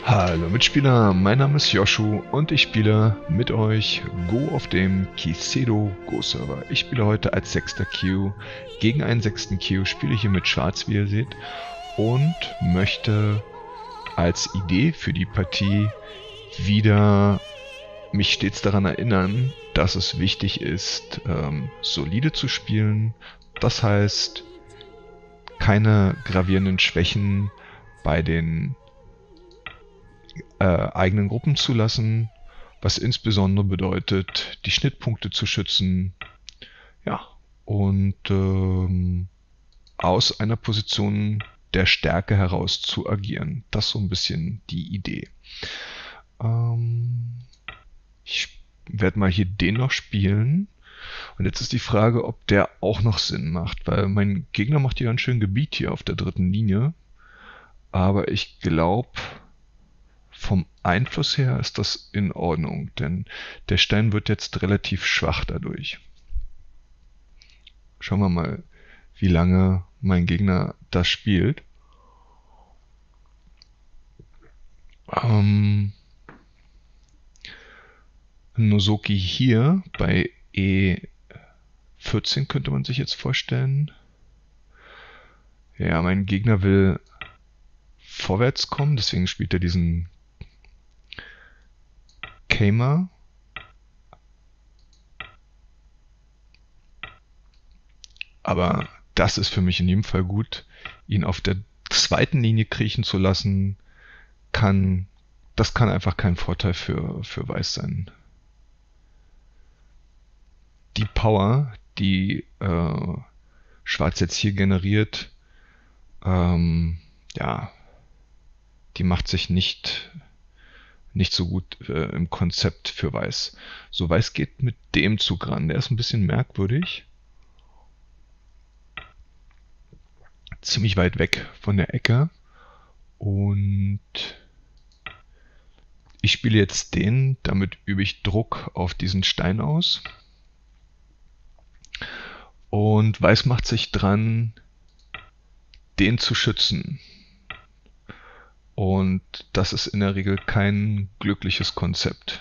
Hallo Mitspieler, mein Name ist Joshu und ich spiele mit euch Go auf dem Kisedo Go Server. Ich spiele heute als 6. Q gegen einen 6. Q, spiele hier mit Schwarz, wie ihr seht, und möchte als Idee für die Partie wieder mich stets daran erinnern, dass es wichtig ist, solide zu spielen. Das heißt, keine gravierenden Schwächen bei den eigenen Gruppen zu lassen, was insbesondere bedeutet, die Schnittpunkte zu schützen, ja, und aus einer Position der Stärke heraus zu agieren. Das ist so ein bisschen die Idee. Ich werde mal hier den noch spielen. Und jetzt ist die Frage, ob der auch noch Sinn macht, weil mein Gegner macht hier ganz schön Gebiet hier auf der dritten Linie. Aber ich glaube, vom Einfluss her ist das in Ordnung, denn der Stein wird jetzt relativ schwach dadurch. Schauen wir mal, wie lange mein Gegner das spielt. Nozoki hier bei E14 könnte man sich jetzt vorstellen. Ja, mein Gegner will vorwärts kommen, deswegen spielt er diesen Keima. Aber das ist für mich in jedem Fall gut, ihn auf der zweiten Linie kriechen zu lassen. Das kann einfach kein Vorteil für Weiß sein. Die Power, die Schwarz jetzt hier generiert, ja, die macht sich nicht so gut im Konzept für Weiß. So, Weiß geht mit dem Zug ran. Der ist ein bisschen merkwürdig. Ziemlich weit weg von der Ecke. Und ich spiele jetzt den, damit übe ich Druck auf diesen Stein aus. Und Weiß macht sich dran, den zu schützen. Und das ist in der Regel kein glückliches Konzept.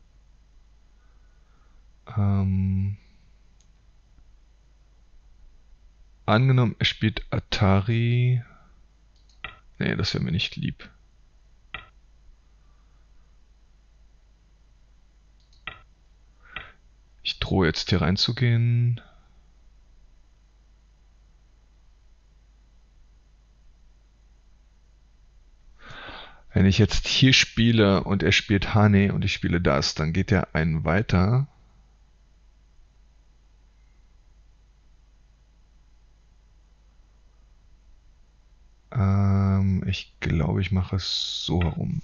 Angenommen, er spielt Atari. Nee, das wäre mir nicht lieb. Ich drohe jetzt hier reinzugehen. Wenn ich jetzt hier spiele und er spielt Hane und ich spiele das, dann geht er einen weiter. Ich glaube, ich mache es so herum.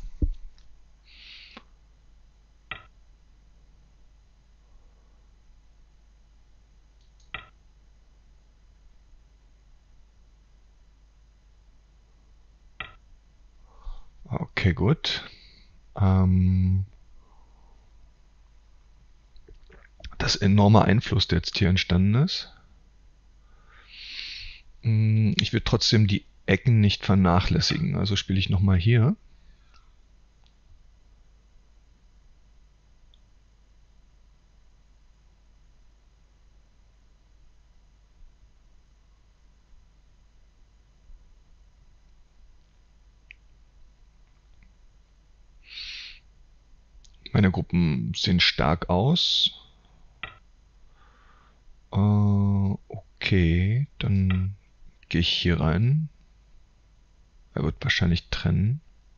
Okay, gut. Das enorme Einfluss, der jetzt hier entstanden ist. Ich will trotzdem die Ecken nicht vernachlässigen. Also spiele ich nochmal hier. Meine Gruppen sehen stark aus. Okay, dann gehe ich hier rein. Er wird wahrscheinlich trennen.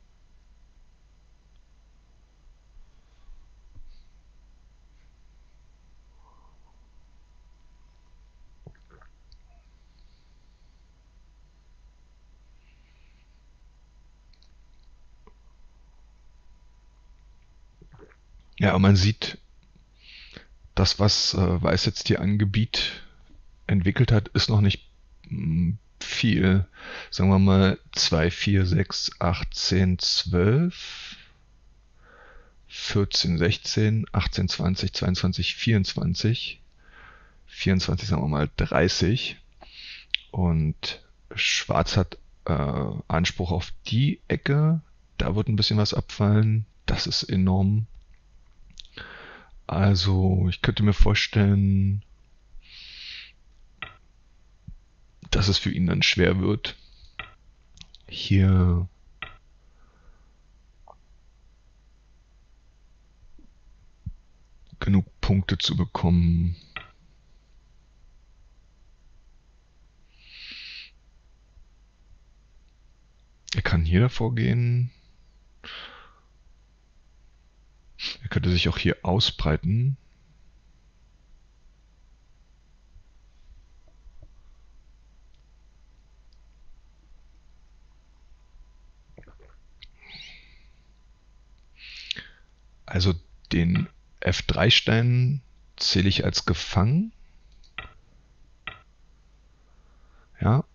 Ja, und man sieht, das, was Weiß jetzt hier an Gebiet entwickelt hat, ist noch nicht viel. Sagen wir mal 2, 4, 6, 8, 10, 12, 14, 16, 18, 20, 22, 24. 24, sagen wir mal 30. Und Schwarz hat Anspruch auf die Ecke, Da wird ein bisschen was abfallen. Das ist enorm. Also ich könnte mir vorstellen, dass es für ihn dann schwer wird, hier genug Punkte zu bekommen. Er kann hier davor gehen. Er könnte sich auch hier ausbreiten. Also den F3-Stein zähle ich als gefangen. Ja.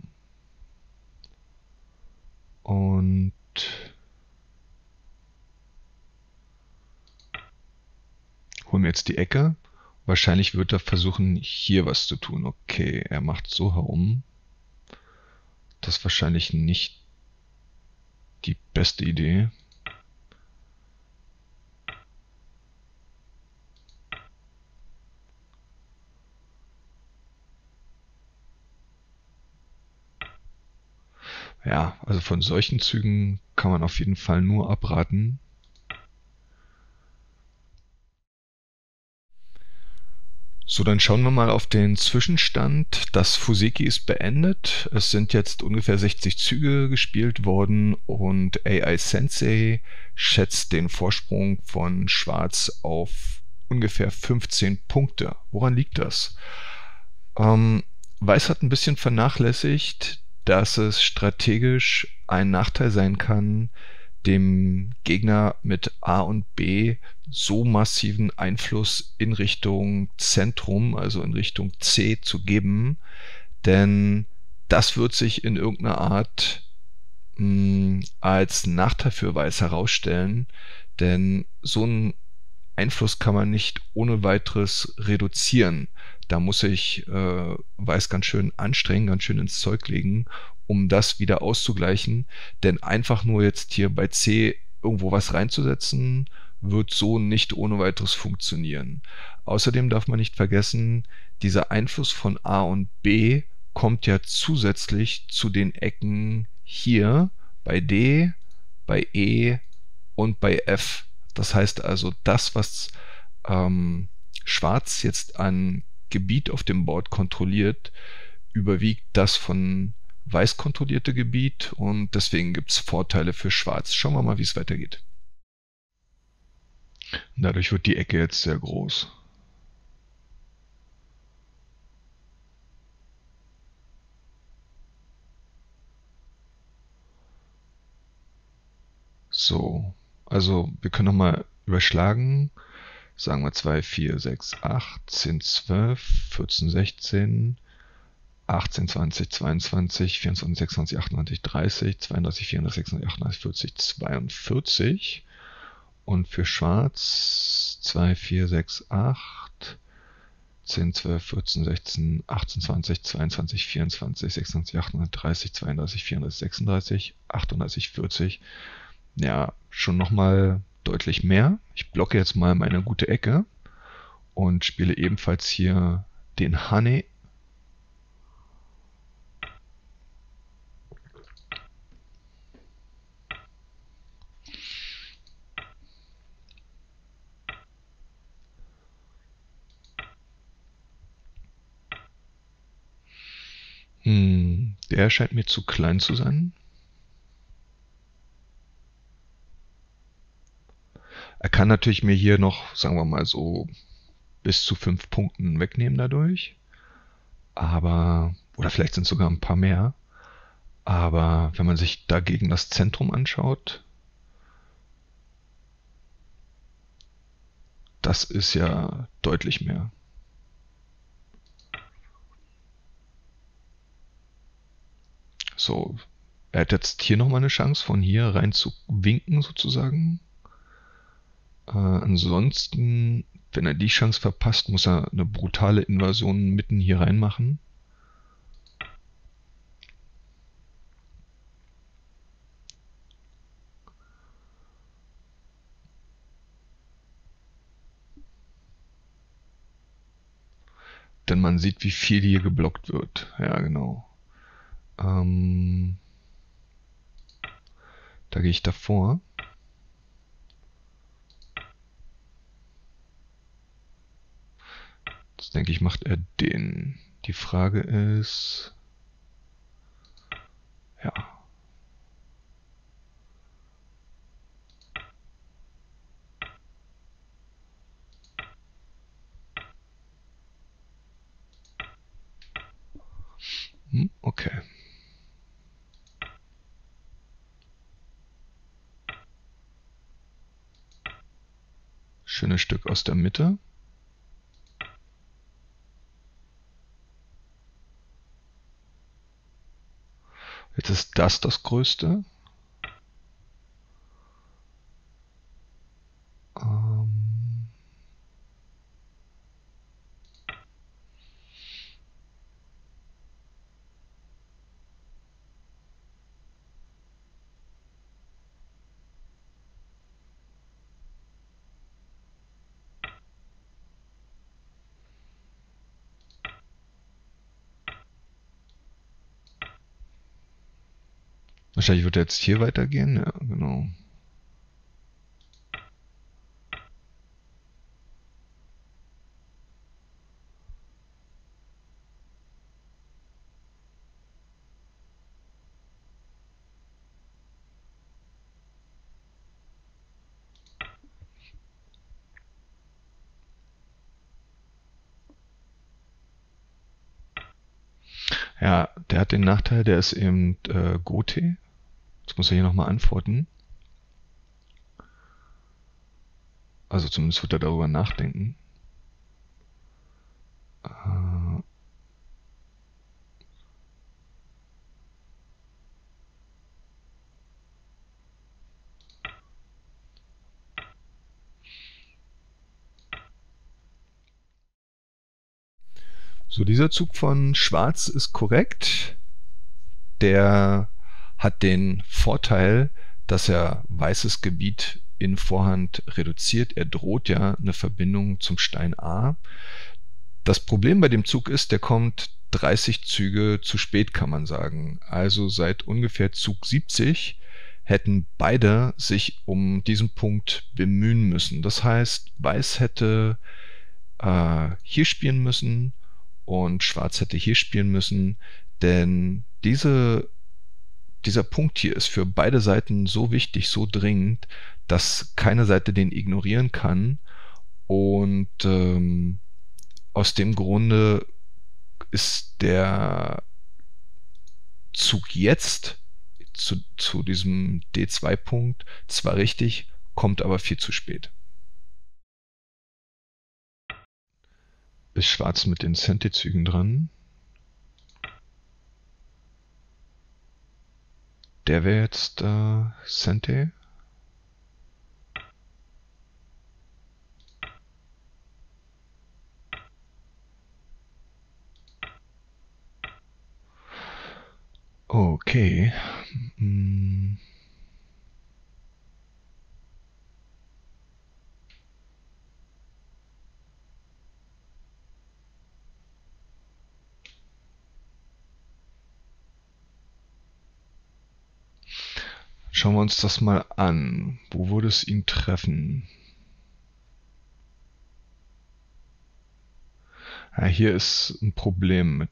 Und holen wir jetzt die Ecke. Wahrscheinlich wird er versuchen, hier was zu tun. Okay, er macht so herum. Das ist wahrscheinlich nicht die beste Idee. Ja, also von solchen Zügen kann man auf jeden Fall nur abraten. So, dann schauen wir mal auf den Zwischenstand. Das Fuseki ist beendet. Es sind jetzt ungefähr 60 Züge gespielt worden und AI Sensei schätzt den Vorsprung von Schwarz auf ungefähr 15 Punkte. Woran liegt das? Weiß hat ein bisschen vernachlässigt, dass es strategisch ein Nachteil sein kann, dem Gegner mit A und B so massiven Einfluss in Richtung Zentrum, also in Richtung C zu geben, denn das wird sich in irgendeiner Art als Nachteil für Weiß herausstellen, denn so ein Einfluss kann man nicht ohne weiteres reduzieren. Da muss sich Weiß ganz schön anstrengen, ganz schön ins Zeug legen, um das wieder auszugleichen. Denn einfach nur jetzt hier bei C irgendwo was reinzusetzen, wird so nicht ohne weiteres funktionieren. Außerdem darf man nicht vergessen, dieser Einfluss von A und B kommt ja zusätzlich zu den Ecken hier bei D, bei E und bei F. Das heißt also, das, was Schwarz jetzt an Gebiet auf dem Board kontrolliert, überwiegt das von Weiß kontrollierte Gebiet und deswegen gibt es Vorteile für Schwarz. Schauen wir mal, wie es weitergeht. Dadurch wird die Ecke jetzt sehr groß. So, also wir können nochmal überschlagen. Sagen wir 2, 4, 6, 8, 10, 12, 14, 16, 18, 20, 22, 24, 26, 28, 30, 32, 34, 36, 38, 40, 42. Und für Schwarz 2, 4, 6, 8, 10, 12, 14, 16, 18, 20, 22, 24, 26, 38, 32, 34, 36, 38, 40. Ja, schon nochmal deutlich mehr. Ich blocke jetzt mal meine gute Ecke und spiele ebenfalls hier den Hane. Der scheint mir zu klein zu sein. Er kann natürlich mir hier noch, sagen wir mal so, bis zu 5 Punkten wegnehmen dadurch. Aber, oder vielleicht sind es sogar ein paar mehr. Aber wenn man sich dagegen das Zentrum anschaut, das ist ja deutlich mehr. So, er hat jetzt hier nochmal eine Chance, von hier rein zu winken sozusagen. Ansonsten, wenn er die Chance verpasst, muss er eine brutale Invasion mitten hier rein machen. denn man sieht, wie viel hier geblockt wird. Ja, genau. Da gehe ich davor. Jetzt denke ich, macht er den. Die Frage ist... Ja. Okay. Schönes Stück aus der Mitte. Jetzt ist das Größte. Wahrscheinlich wird er jetzt hier weitergehen. Ja, genau. Ja, der hat den Nachteil, der ist eben Gote. Jetzt muss er hier nochmal antworten. Also zumindest wird er darüber nachdenken. So, dieser Zug von Schwarz ist korrekt. Der hat den Vorteil, dass er weißes Gebiet in Vorhand reduziert. Er droht ja eine Verbindung zum Stein A. Das Problem bei dem Zug ist, der kommt 30 Züge zu spät, kann man sagen. Also seit ungefähr Zug 70 hätten beide sich um diesen Punkt bemühen müssen. Das heißt, Weiß hätte hier spielen müssen und Schwarz hätte hier spielen müssen, denn dieser Punkt hier ist für beide Seiten so wichtig, so dringend, dass keine Seite den ignorieren kann. Und aus dem Grunde ist der Zug jetzt zu diesem D2-Punkt zwar richtig, kommt aber viel zu spät. Ist Schwarz mit den Sente-Zügen dran. Der wäre jetzt Sente. Okay. Schauen wir uns das mal an. Wo würde es ihn treffen? Ja, hier ist ein Problem mit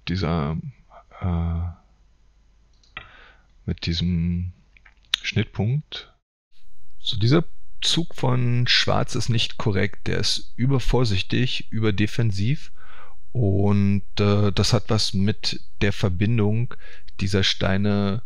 diesem Schnittpunkt. So, dieser Zug von Schwarz ist nicht korrekt. Der ist übervorsichtig, überdefensiv. Und das hat was mit der Verbindung dieser Steine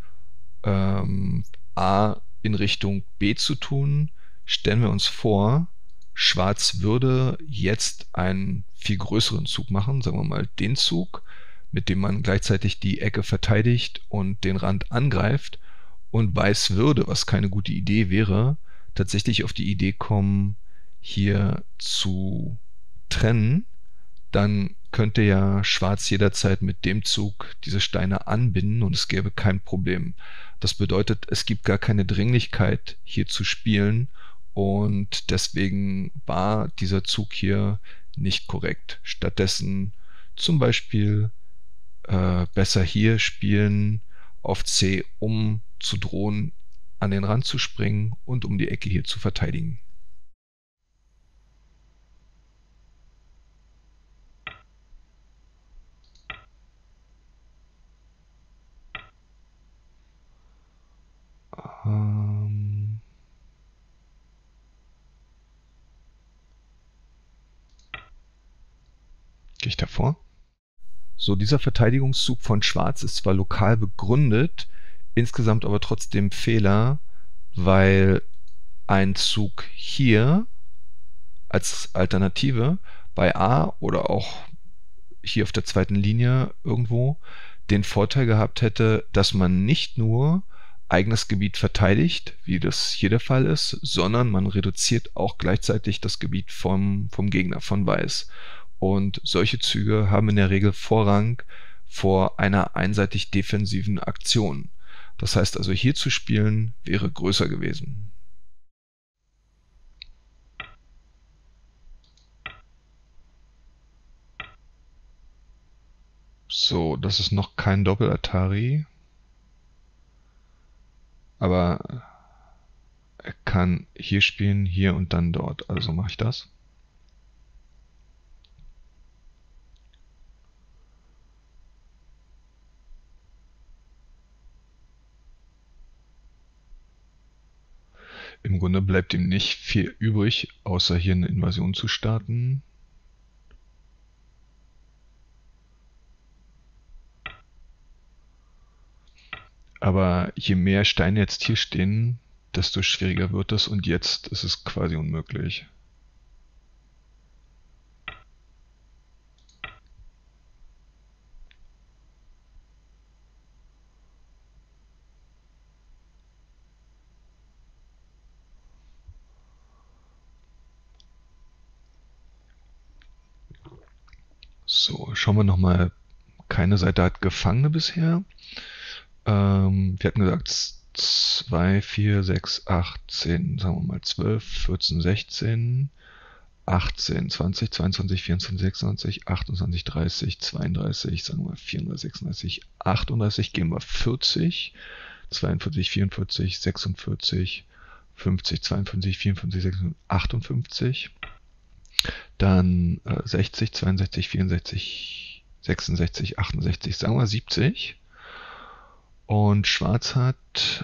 A in Richtung B zu tun. Stellen wir uns vor, Schwarz würde jetzt einen viel größeren Zug machen, sagen wir mal den Zug, mit dem man gleichzeitig die Ecke verteidigt und den Rand angreift, und Weiß würde, was keine gute Idee wäre, tatsächlich auf die Idee kommen, hier zu trennen. Dann könnte ja Schwarz jederzeit mit dem Zug diese Steine anbinden und es gäbe kein Problem. Das bedeutet, es gibt gar keine Dringlichkeit, hier zu spielen, und deswegen war dieser Zug hier nicht korrekt. Stattdessen Zum Beispiel besser hier spielen auf C, um zu drohen, an den Rand zu springen und um die Ecke hier zu verteidigen. Gehe ich davor? So, dieser Verteidigungszug von Schwarz ist zwar lokal begründet, insgesamt aber trotzdem Fehler, weil ein Zug hier als Alternative bei A oder auch hier auf der zweiten Linie irgendwo den Vorteil gehabt hätte, dass man nicht nur eigenes Gebiet verteidigt, wie das hier der Fall ist, sondern man reduziert auch gleichzeitig das Gebiet vom Gegner, von Weiß. Und solche Züge haben in der Regel Vorrang vor einer einseitig defensiven Aktion. Das heißt also, hier zu spielen wäre größer gewesen. So, das ist noch kein Doppel-Atari, aber er kann hier spielen, hier und dann dort. Also mache ich das. Im Grunde bleibt ihm nicht viel übrig, außer hier eine Invasion zu starten. Aber je mehr Steine jetzt hier stehen, desto schwieriger wird es und jetzt ist es quasi unmöglich. So, schauen wir nochmal. Keine Seite hat Gefangene bisher. Wir hatten gesagt 2, 4, 6, 8, 10, sagen wir mal 12, 14, 16, 18, 20, 22, 24, 26, 28, 30, 32, sagen wir mal 34, 36, 38, gehen wir 40, 42, 44, 46, 50, 52, 54, 56, 58. Dann 60, 62, 64, 66, 68, sagen wir 70. Und Schwarz hat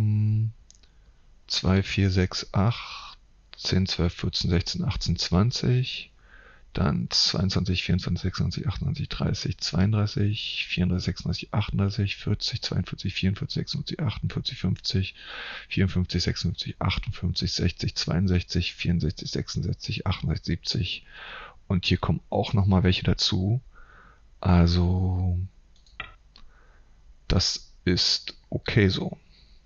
2, 4, 6, 8, 10, 12, 14, 16, 18, 20. Dann 22, 24, 26, 28, 30, 32, 34, 36, 38, 40, 42, 44, 46, 48, 50, 54, 56, 58, 60, 62, 64, 66, 68, 70. Und hier kommen auch nochmal welche dazu. Also, das ist okay so.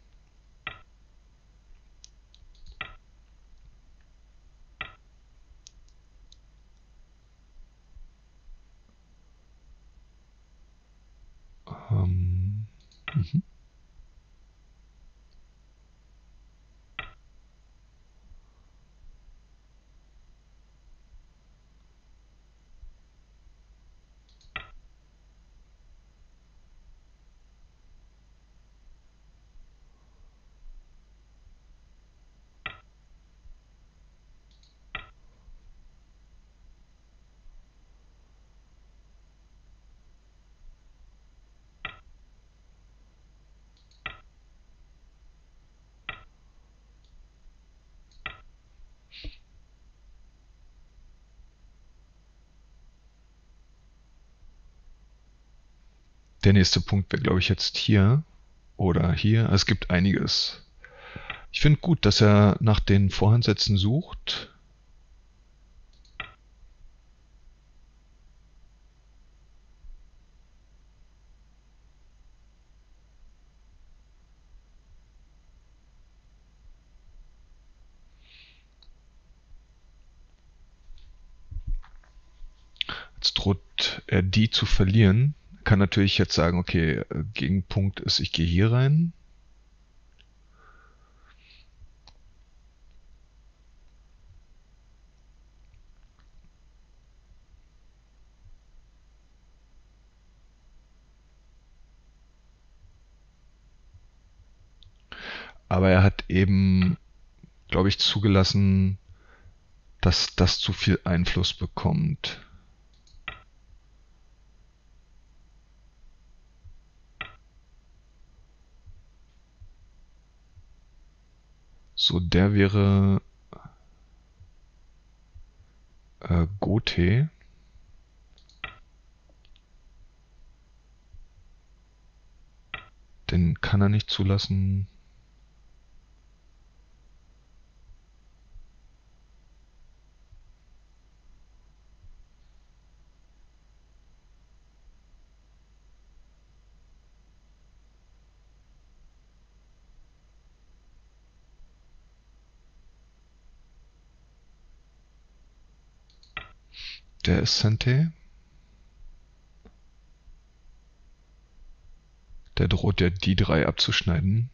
Mhm. Der nächste Punkt wäre, glaube ich, jetzt hier oder hier. Es gibt einiges. Ich finde gut, dass er nach den Vorhandsätzen sucht. Jetzt droht er die zu verlieren. Kann natürlich jetzt sagen, okay, Gegenpunkt ist, ich gehe hier rein. Aber er hat eben, glaube ich, zugelassen, dass das zu viel Einfluss bekommt. So, der wäre Gote. Den kann er nicht zulassen. Der ist Sente. Der droht ja die drei abzuschneiden.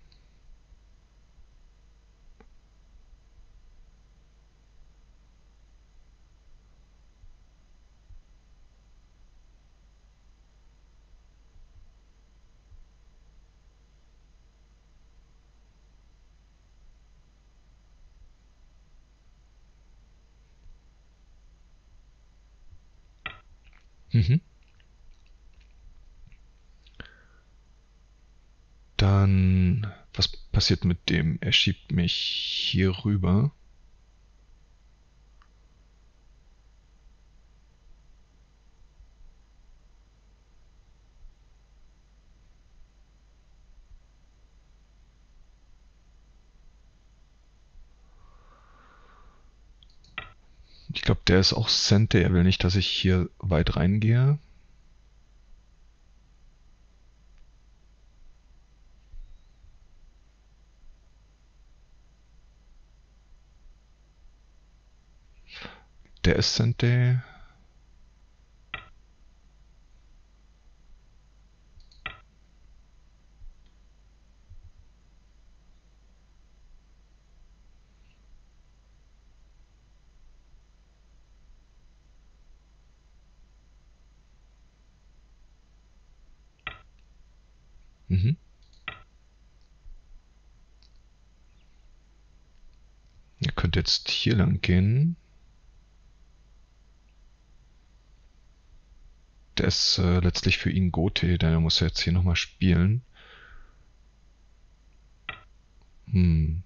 Mhm. Dann, was passiert mit dem? Er schiebt mich hier rüber. Ich glaube, der ist auch Sente. Er will nicht, dass ich hier weit reingehe. Der ist Sente. Mhm. Ihr könnt jetzt hier lang gehen. Der ist letztlich für ihn Gote, denn er muss jetzt hier nochmal spielen. Hm.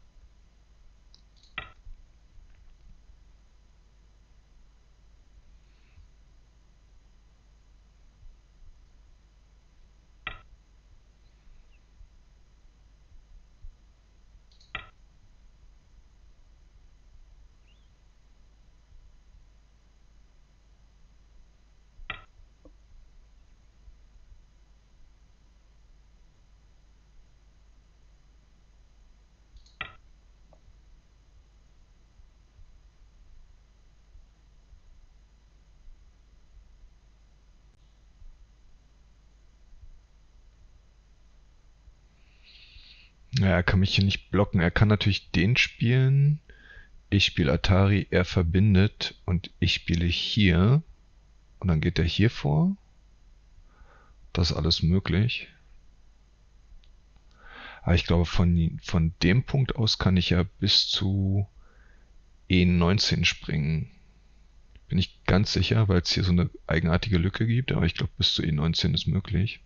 Ja, er kann mich hier nicht blocken. Er kann natürlich den spielen. Ich spiele Atari, er verbindet und ich spiele hier. Und dann geht er hier vor. Das ist alles möglich. Aber ich glaube, von dem Punkt aus kann ich ja bis zu E19 springen. Bin ich ganz sicher, weil es hier so eine eigenartige Lücke gibt. Aber ich glaube, bis zu E19 ist möglich.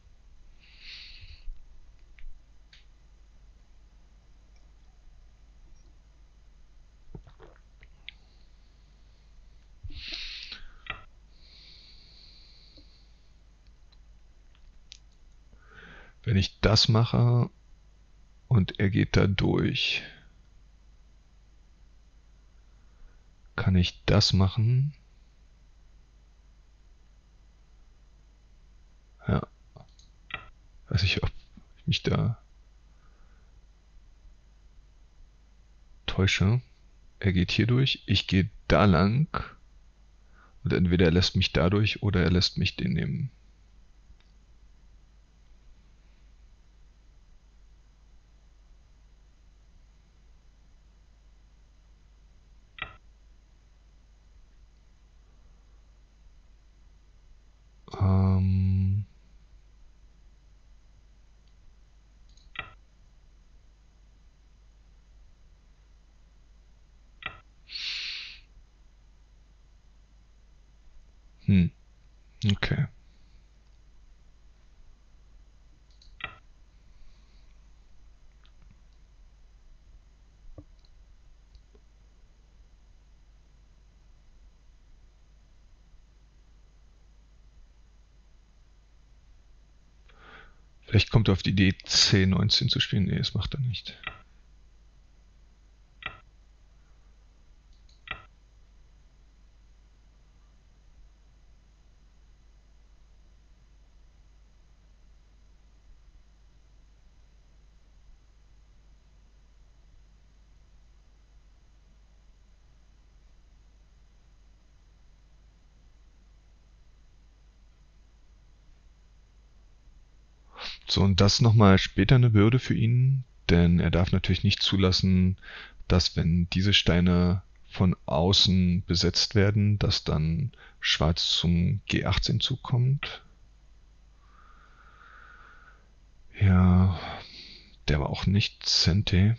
Wenn ich das mache und er geht da durch, kann ich das machen. Ja, weiß ich, ob ich mich da täusche. Er geht hier durch, ich gehe da lang und entweder er lässt mich da durch oder er lässt mich den nehmen. Ähm, Okay. Vielleicht kommt er auf die Idee, C19 zu spielen. Nee, das macht er nicht. So, und das nochmal später eine Bürde für ihn, denn er darf natürlich nicht zulassen, dass, wenn diese Steine von außen besetzt werden, dass dann Schwarz zum G18-Zug kommt. Ja, der war auch nicht Sente.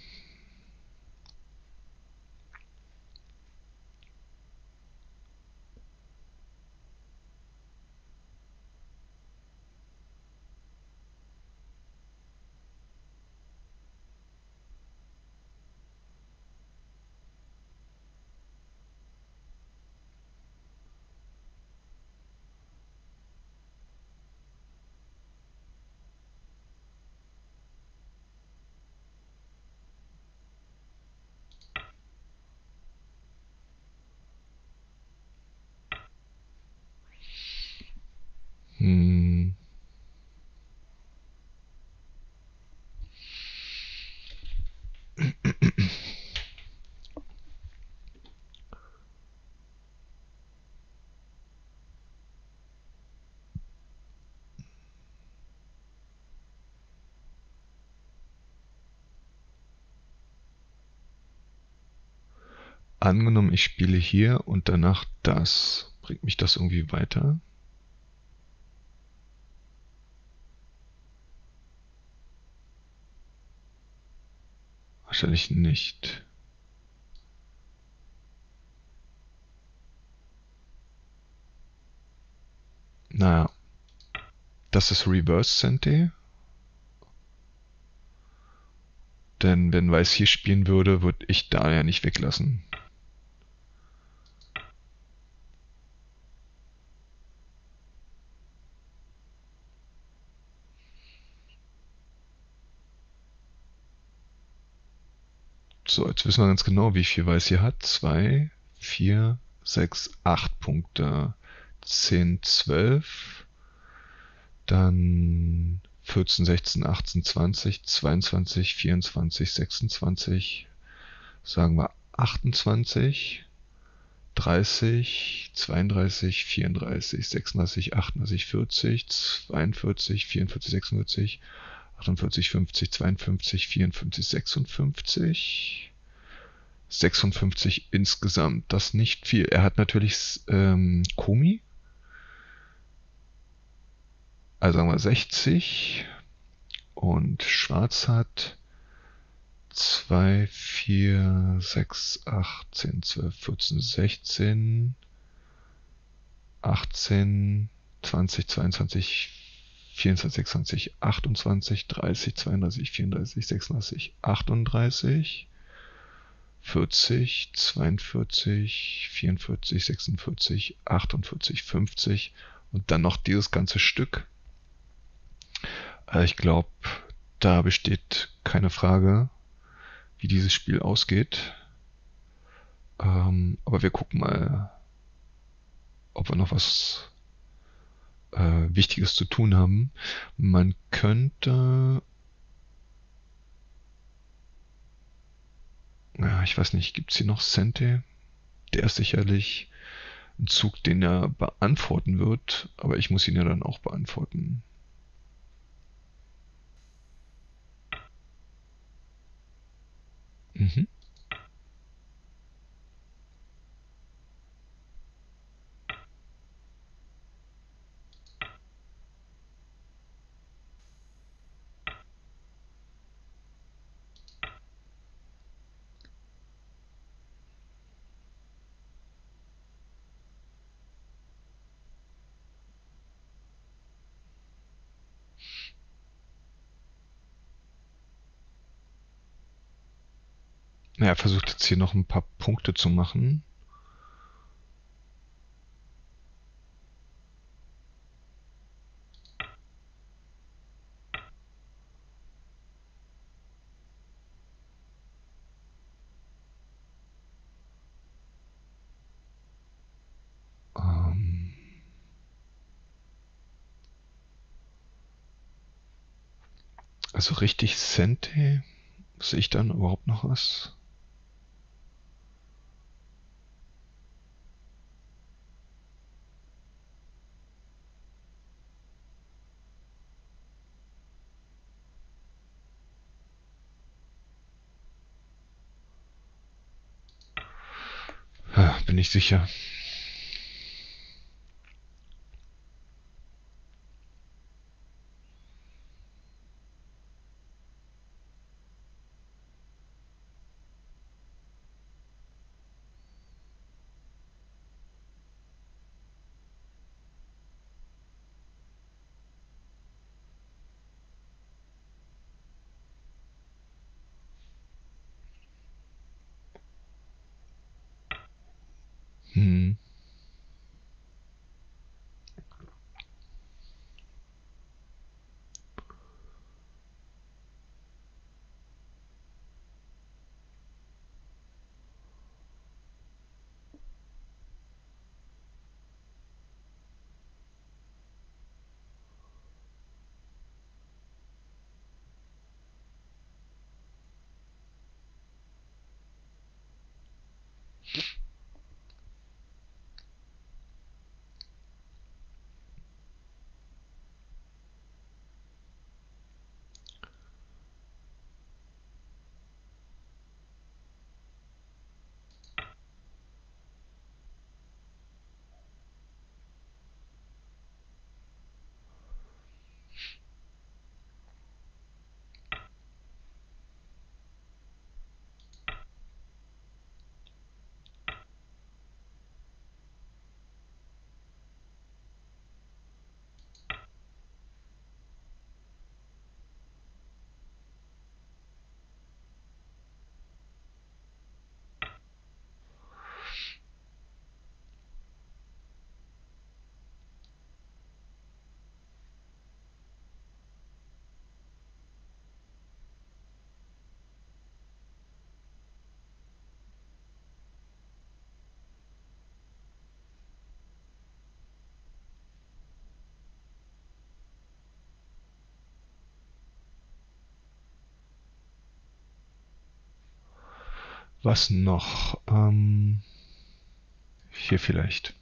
Hm. Angenommen, ich spiele hier und danach das. Bringt mich das irgendwie weiter? Wahrscheinlich nicht. Naja, das ist Reverse Sente. Denn wenn Weiß hier spielen würde, würde ich da ja nicht weglassen. So, jetzt wissen wir ganz genau, wie viel Weiß hier hat. 2, 4, 6, 8 Punkte. 10, 12. Dann 14, 16, 18, 20, 22, 24, 26. Sagen wir 28. 30, 32, 34, 36, 38, 40, 42, 44, 46, 48, 50, 52, 54, 56. 56 insgesamt. Das nicht viel. Er hat natürlich Komi. Also sagen wir 60. Und Schwarz hat 2, 4, 6, 8, 10, 12, 14, 16, 18, 20, 22, 24, 26, 28, 30, 32, 34, 36, 38, 40, 42, 44, 46, 48, 50 und dann noch dieses ganze Stück. Ich glaube, da besteht keine Frage, wie dieses Spiel ausgeht. Aber wir gucken mal, ob wir noch was Wichtiges zu tun haben. Man könnte, ja, ich weiß nicht, gibt es hier noch Sente? Der ist sicherlich ein Zug, den er beantworten wird, aber ich muss ihn ja dann auch beantworten. Mhm. Er versucht jetzt hier noch ein paar Punkte zu machen. Ähm, also richtig Sente. Sehe ich dann überhaupt noch was? Bin ich sicher. Hm. Was noch? Hier vielleicht.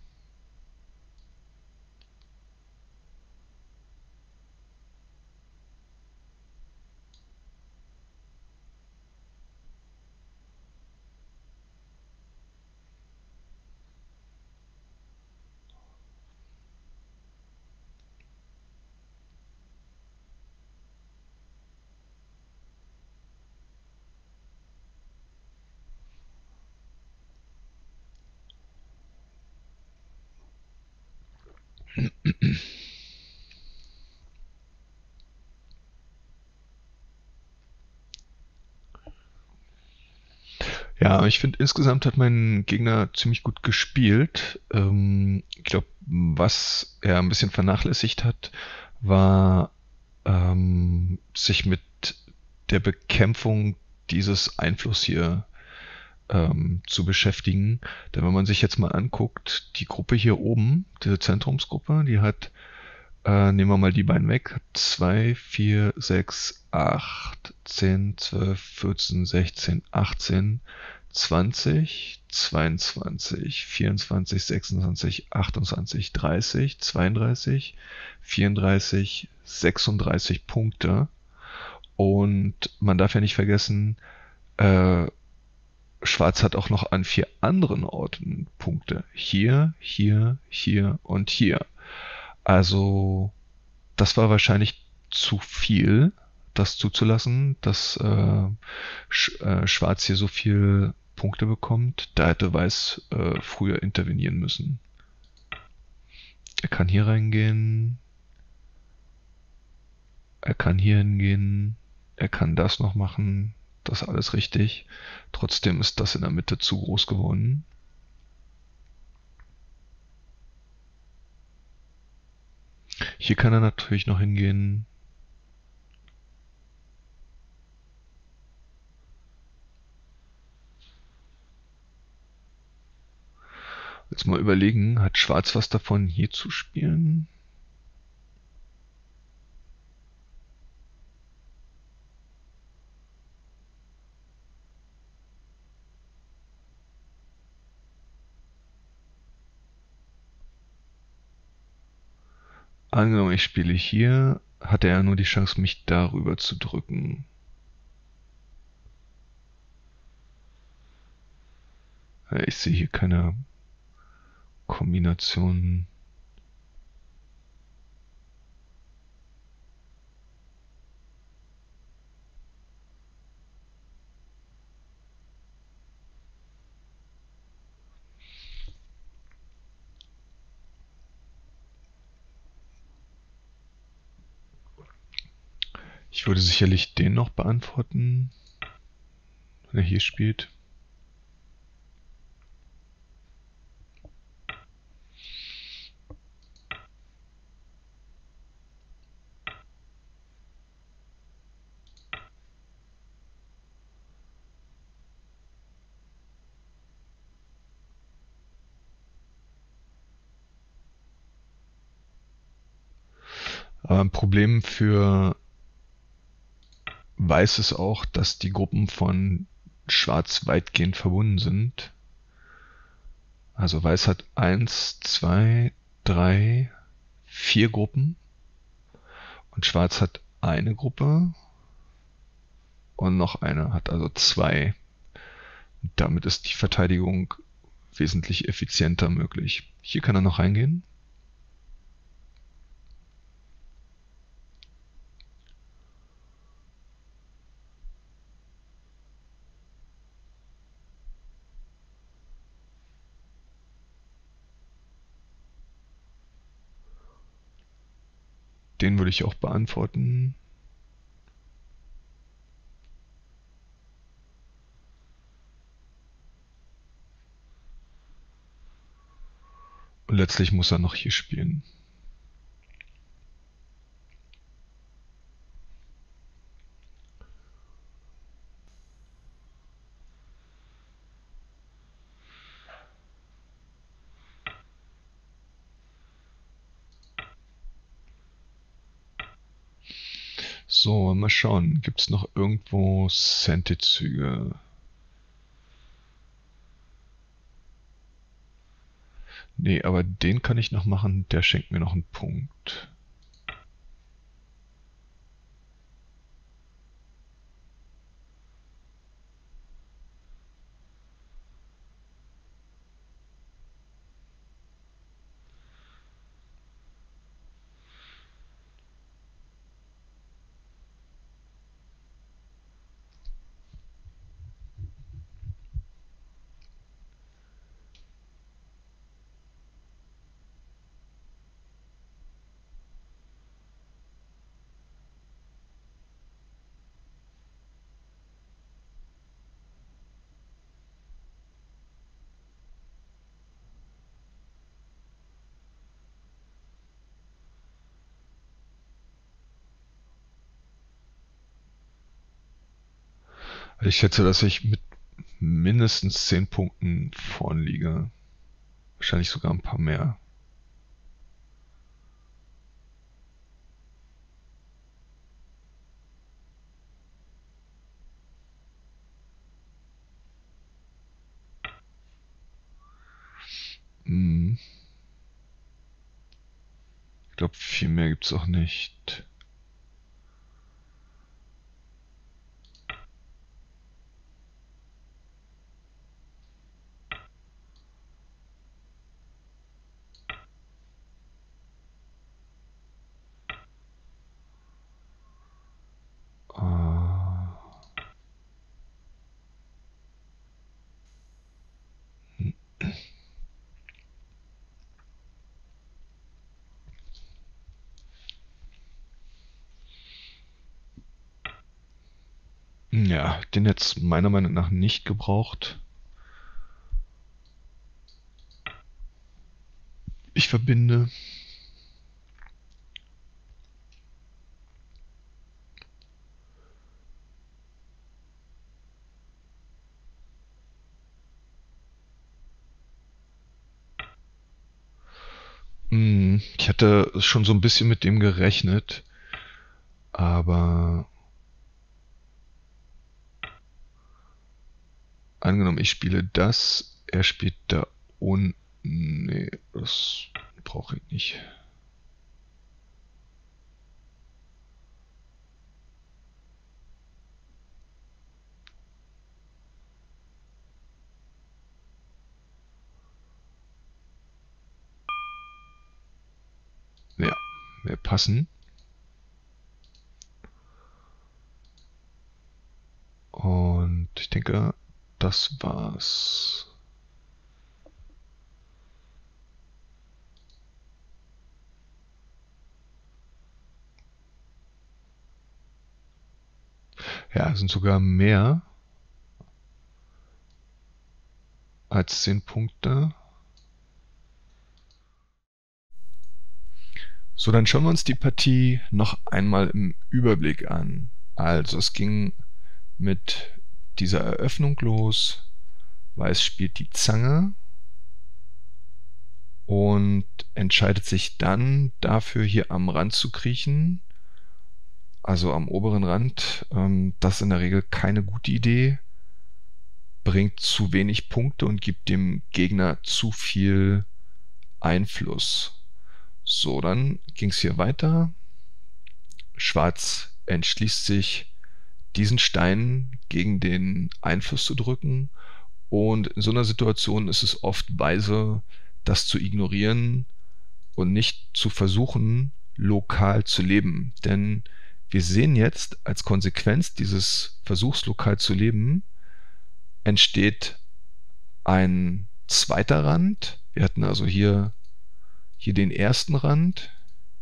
Ja, ich finde insgesamt hat mein Gegner ziemlich gut gespielt. Ich glaube, was er ein bisschen vernachlässigt hat, war sich mit der Bekämpfung dieses Einfluss hier zu beschäftigen. Denn wenn man sich jetzt mal anguckt, die Gruppe hier oben, diese Zentrumsgruppe, die hat, nehmen wir mal die beiden weg, 2, 4, 6, 8, 10, 12, 14, 16, 18, 20, 22, 24, 26, 28, 30, 32, 34, 36 Punkte. Und man darf ja nicht vergessen, äh, Schwarz hat auch noch an 4 anderen Orten Punkte. Hier, hier, hier und hier. Also, das war wahrscheinlich zu viel, das zuzulassen, dass Schwarz hier so viel Punkte bekommt. Da hätte Weiß früher intervenieren müssen. Er kann hier reingehen. Er kann hier hingehen. Er kann das noch machen. Das ist alles richtig. Trotzdem ist das in der Mitte zu groß geworden. Hier kann er natürlich noch hingehen. Jetzt mal überlegen, hat Schwarz was davon, hier zu spielen? Angenommen, ich spiele hier, hat er ja nur die Chance, mich darüber zu drücken. Ja, ich sehe hier keine Kombinationen. Ich würde sicherlich den noch beantworten, wenn er hier spielt. Aber ein Problem für Weiß ist auch, dass die Gruppen von Schwarz weitgehend verbunden sind. Also Weiß hat 1, 2, 3, 4 Gruppen und Schwarz hat eine Gruppe und noch eine, hat also 2. Und damit ist die Verteidigung wesentlich effizienter möglich. Hier kann er noch reingehen. Den würde ich auch beantworten. Und letztlich muss er noch hier spielen. So, mal schauen. Gibt es noch irgendwo Sente-Züge? Nee, aber den kann ich noch machen. Der schenkt mir noch einen Punkt. Ich schätze, dass ich mit mindestens 10 Punkten vorn liege. Wahrscheinlich sogar ein paar mehr. Hm. Ich glaube, viel mehr gibt's auch nicht. Ah. Ja, den hätte es meiner Meinung nach nicht gebraucht. Ich verbinde. Ich hatte schon so ein bisschen mit dem gerechnet, aber angenommen, ich spiele das, er spielt da unten. Nee, das brauche ich nicht. Ja, wir passen. Und ich denke, das war's. Ja, es sind sogar mehr als 10 Punkte. So, dann schauen wir uns die Partie noch einmal im Überblick an. Also es ging mit dieser Eröffnung los. Weiß spielt die Zange und entscheidet sich dann dafür, hier am Rand zu kriechen. Also am oberen Rand. Das ist in der Regel keine gute Idee. Bringt zu wenig Punkte und gibt dem Gegner zu viel Einfluss. So, dann ging es hier weiter. Schwarz entschließt sich, diesen Stein gegen den Einfluss zu drücken. Und in so einer Situation ist es oft weise, das zu ignorieren und nicht zu versuchen, lokal zu leben. Denn wir sehen jetzt, als Konsequenz dieses Versuchs, lokal zu leben, entsteht ein zweiter Rand. Wir hatten also hier den ersten Rand,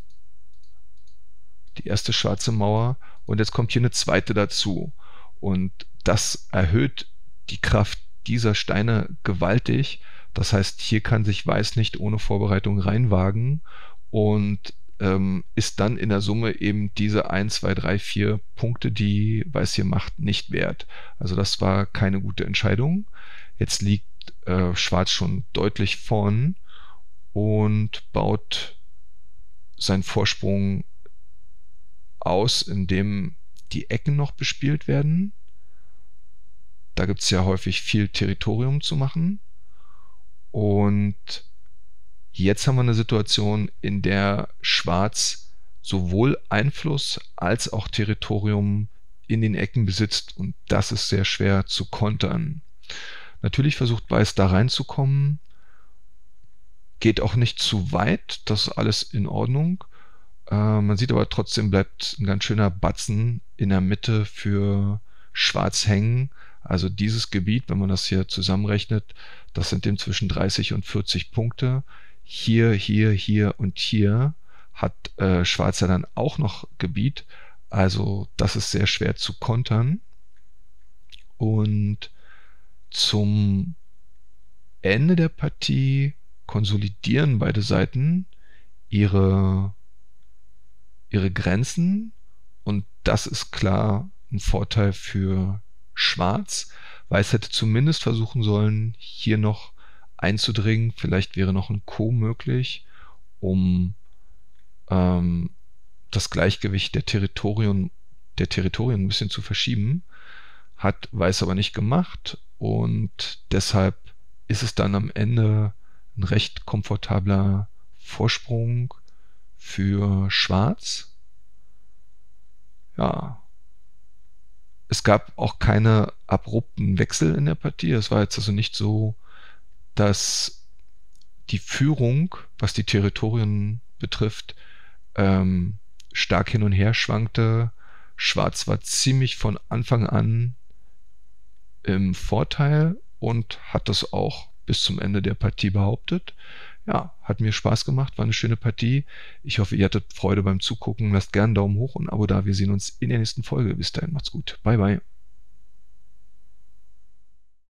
die erste schwarze Mauer, und jetzt kommt hier eine zweite dazu. Und das erhöht die Kraft dieser Steine gewaltig. Das heißt, hier kann sich Weiß nicht ohne Vorbereitung reinwagen und ist dann in der Summe eben diese 1, 2, 3, 4 Punkte, die Weiß hier macht, nicht wert. Also das war keine gute Entscheidung. Jetzt liegt Schwarz schon deutlich vorn und baut seinen Vorsprung aus, indem die Ecken noch bespielt werden. Da gibt es ja häufig viel Territorium zu machen. Und jetzt haben wir eine Situation, in der Schwarz sowohl Einfluss als auch Territorium in den Ecken besitzt. Und das ist sehr schwer zu kontern. Natürlich versucht Weiß da reinzukommen. Geht auch nicht zu weit. Das ist alles in Ordnung. Man sieht aber trotzdem, bleibt ein ganz schöner Batzen in der Mitte für Schwarz hängen. Also dieses Gebiet, wenn man das hier zusammenrechnet, das sind dem zwischen 30 und 40 Punkte. Hier, hier, hier und hier hat Schwarz ja dann auch noch Gebiet. Also das ist sehr schwer zu kontern. Und zum Ende der Partie konsolidieren beide Seiten ihre Grenzen, und das ist klar ein Vorteil für Schwarz. Weiß hätte zumindest versuchen sollen, hier noch einzudringen. Vielleicht wäre noch ein Coup möglich, um das Gleichgewicht der Territorien ein bisschen zu verschieben. Hat Weiß aber nicht gemacht und deshalb ist es dann am Ende ein recht komfortabler Vorsprung für Schwarz. Ja. Es gab auch keine abrupten Wechsel in der Partie. Es war jetzt also nicht so, dass die Führung, was die Territorien betrifft, stark hin und her schwankte. Schwarz war ziemlich von Anfang an im Vorteil und hat das auch bis zum Ende der Partie behauptet. Ja, hat mir Spaß gemacht, war eine schöne Partie. Ich hoffe, ihr hattet Freude beim Zugucken. Lasst gerne einen Daumen hoch und ein Abo da. Wir sehen uns in der nächsten Folge. Bis dahin, macht's gut. Bye, bye.